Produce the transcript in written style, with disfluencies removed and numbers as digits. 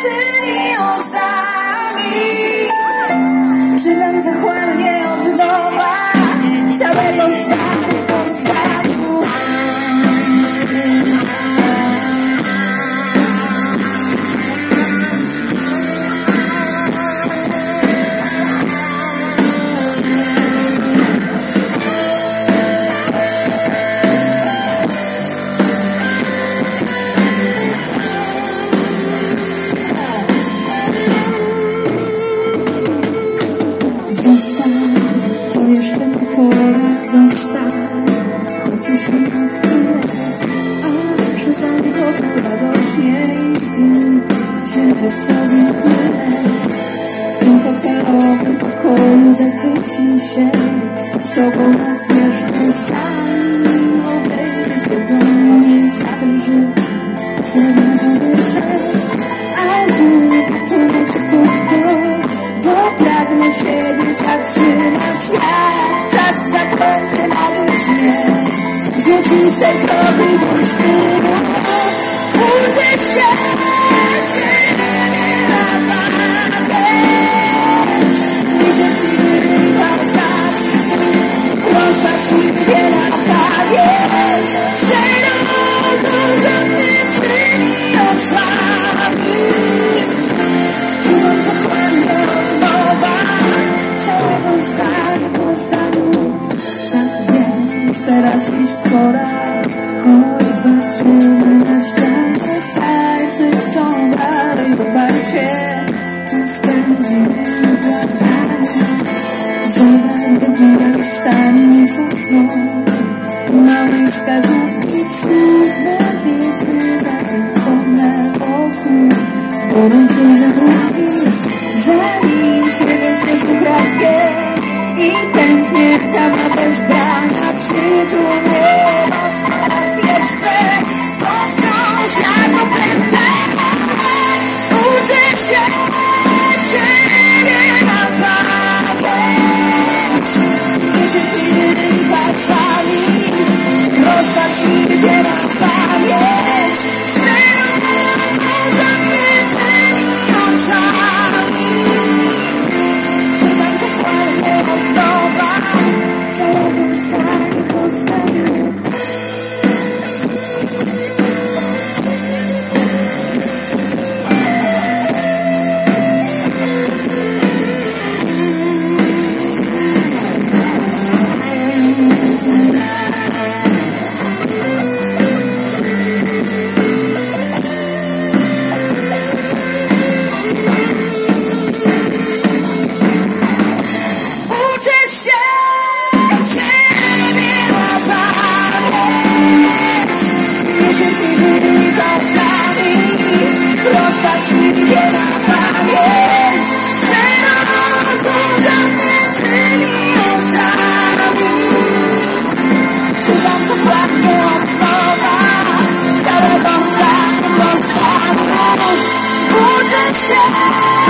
tymi oczami. Czytam zachłannie od nowa całego starego stanu. To jeszcze nie pora, zostań, choć jeszcze na chwilę, aż zamknij oczy radośnie i zgiń w księżycowym chmurze. W tym hotelowym pokoju zachwycił się sobą nas jeszcze sam. Obejrzeć do domu nie zadążył, zawiadomy się, a znów popłynąć krótko, bo pragnę Ciebie zatrzymać. Jak czas zaklęty na śnie, złociste kroki do sztylu. Uczę się Ciebie na pamięć, niecierpliwymi palcami rozpacz mnie na pamięć, szeroko zamkniętymi oczami. Czuwam zachłannie od nowa całego starego stanu. Tak więc teraz iść pora, choć patrzymy na ścianę, tańczyć chcą dalej w barsie, czas spędzimy błaganie. Zobacz, gdy jak stanie nie cofną małych wskazówki, cudne wiedźmy zakręcone wokół gorące żaglówki. Zanim się wykniesz ukradkiem i pęknie ta ma bez grania, przytulnie raz jeszcze, to wciąż jak opętę. Uczę się Ciebie na pamięć, niecierpliwymi palcami rozpacz mnie na pamięć, szeroko zamkniętymi oczami. Czytam zachłannie od nowa całego starego stanu. Rozpacz mnie na pamięć, szeroko zamkniętymi oczami. Czytam zachłannie od nowa całego stanu. Uczę się